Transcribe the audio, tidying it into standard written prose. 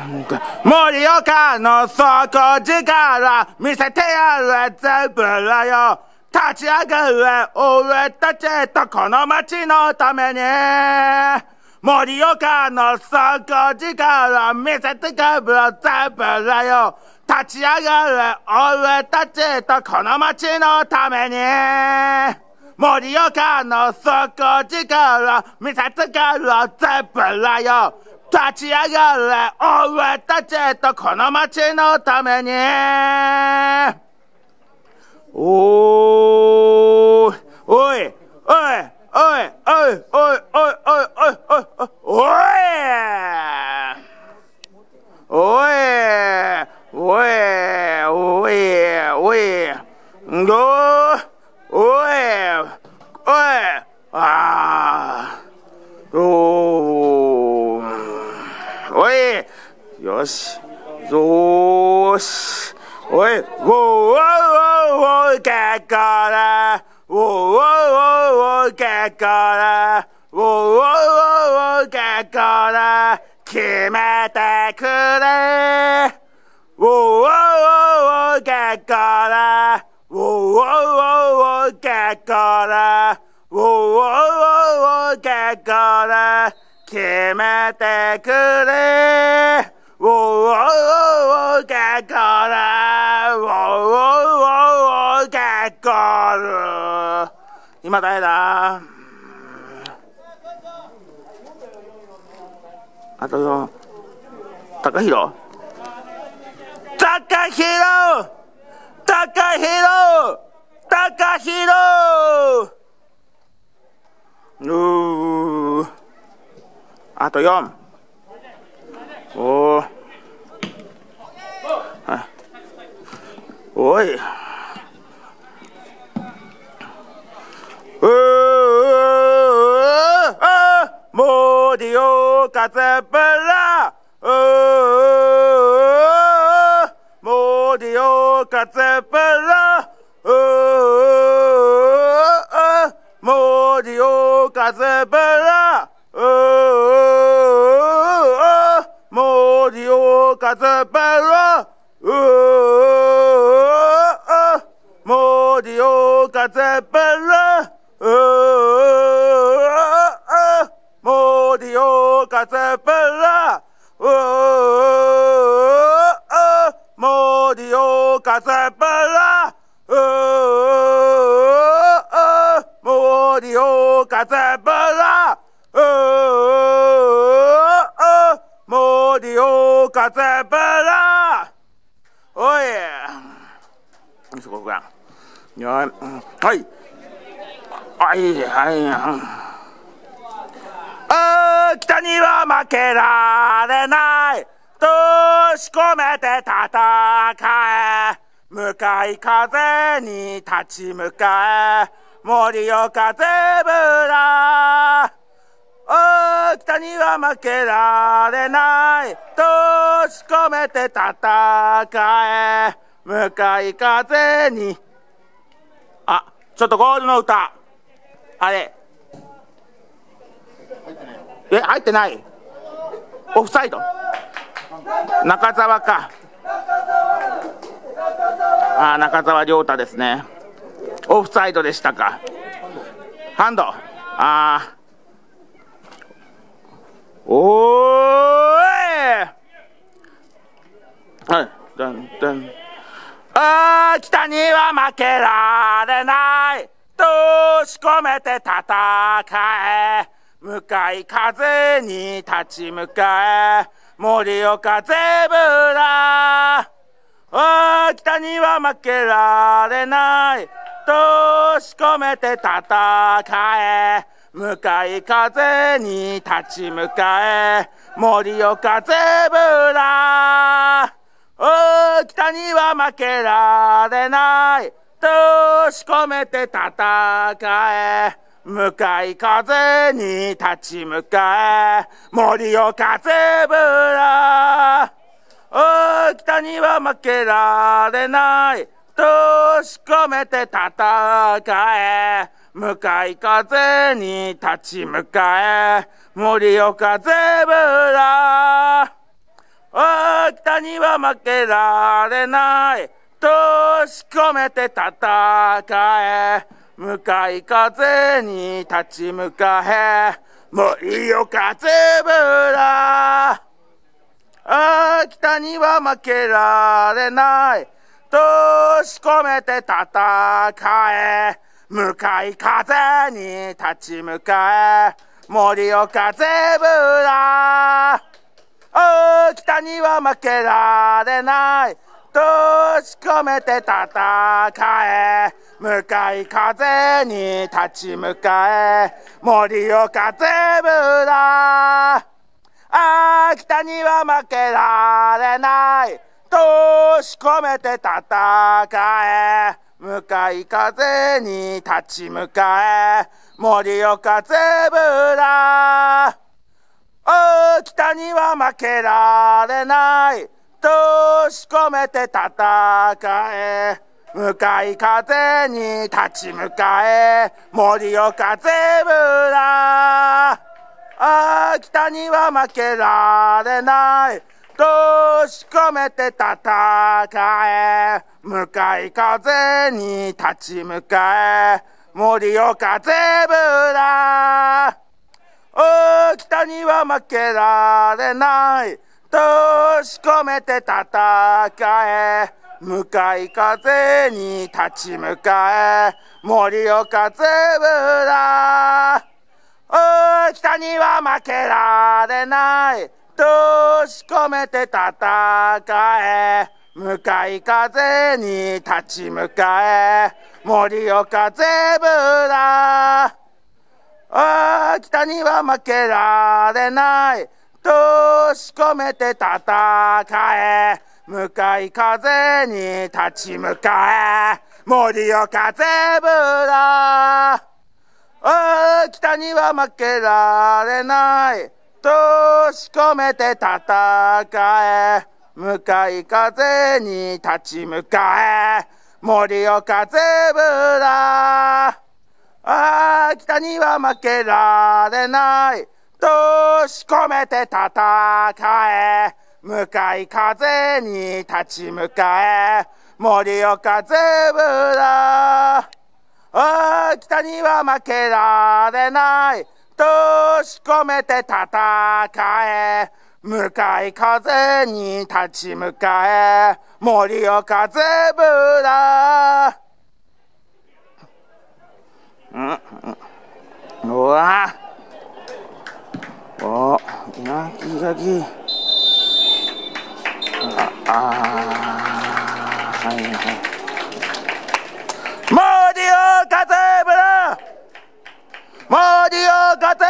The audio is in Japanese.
盛岡の底力見せてやる全部らよ。立ち上がる俺たちとこの街のために。盛岡の底力見せてやる全部らよ。立ち上がる俺たちとこの街のために。盛岡の底力見せてやる全部らよ。立ち上がる俺たちとこの街のために。おーいおいおいおいおいおいおいおいおいおいおいおいおいおいおいおいあーおいよしよーしおいおーおーおー結構だおーおーおー結構だおーおーおー結構だ決めてくれおーおーおー結構だおーおーおー結構だおーおーおー結構だ決めてくれおーおーおー結構だおーおーおー結構だ今誰だあとよ高弘高弘高弘高弘あと4おーおい盛岡ゼブラ盛岡ゼブラ盛岡ゼブラ盛岡ゼブラ盛岡ゼブラ盛岡ゼブラ盛岡ゼブラ盛岡ゼブラ盛岡ゼブラおいそこかはいはいはい北には負けられないとし込めて戦え向かい風に立ち向かえ盛岡ゼブラ北には負けられないとし込めて戦え向かい風にあちょっとゴールの歌あれ入ってないオフサイド中澤か中澤亮太ですねオフサイドでしたかハンドおーいはい北には負けられないとし込めて戦え向かい風に立ち向かえ盛岡ゼブラ北には負けられないとし込めて戦え向かい風に立ち向かえ盛岡ゼブラ北には負けられないとし込めて戦え向かい風に立ち向かえ盛岡ゼブラ北には負けられないとし込めて戦え向かい風に立ち向かえ盛岡ゼブラ北には負けられないとし込めて戦え、向かい風に立ち向かえ、森よ風ぶら。北には負けられないとし込めて戦え、向かい風に立ち向かえ、森よ風ぶら。北には負けられないとし込めて戦え、向かい風に立ち向かえ、森よ風ぶら。北には負けられないとし込めて戦え、向かい風に立ち向かえ、森よ風ぶら。北には負けられないとし込めて戦え、向かい風に立ち向かえ、森よ風ぶら。北には負けられないとし込めて戦え、向かい風に立ち向かえ、森よ風ぶら。北には負けられないとし込めて戦え、向かい風に立ち向かえ、森よ風ぶら。北には負けられないとし込めて戦え、向かい風に立ち向かえ、森よ風ぶら。北には負けられないとし込めて戦え、向かい風に立ち向かえ、森よ風ぶら。北には負けられないとし込めて戦え、向かい風に立ち向かえ、森よ風ぶら。北には負けられないとし込めて戦え、向かい風に立ち向かえ、森よ風ぶら。北には負けられないとし込めて戦え、向かい風に立ち向かえ、森よ風ぶら。うわおなきがきはいはい。森よ風ぶら、森よ風